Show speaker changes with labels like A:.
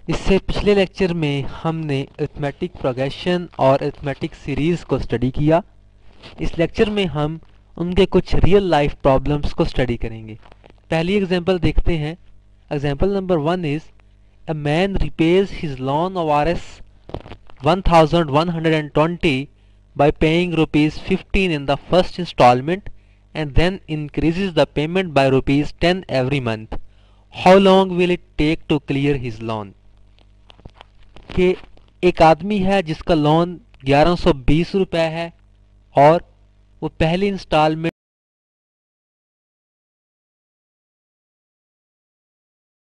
A: इससे पिछले लेक्चर में हमने अरिथमेटिक प्रोग्रेशन और अरिथमेटिक सीरीज को स्टडी किया। इस लेक्चर में हम उनके कुछ रियल लाइफ प्रॉब्लम्स को स्टडी करेंगे। पहली एग्जांपल देखते हैं। Example number 1 is a man repays his loan of Rs 1120 by paying rupees 15 in the first installment and then increases the payment by rupees 10 every month. How long will it take to clear his loan? कि एक आदमी है जिसका loan 1120 रुपए है और वो पहली इंस्टॉलमेंट